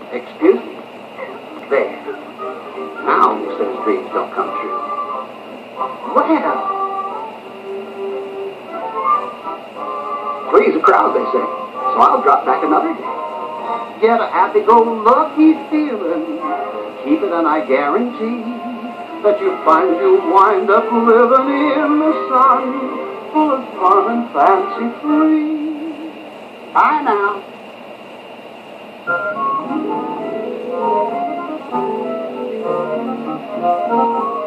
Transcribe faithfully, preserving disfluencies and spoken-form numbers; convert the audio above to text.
Excuse me. There. Now who says dreams don't come true? Well, three's a crowd, they say, so I'll drop back another day. Get a happy-go-lucky feeling, keep it and I guarantee that you'll find you'll wind up living in the sun, full of fun and fancy-free. Bye now.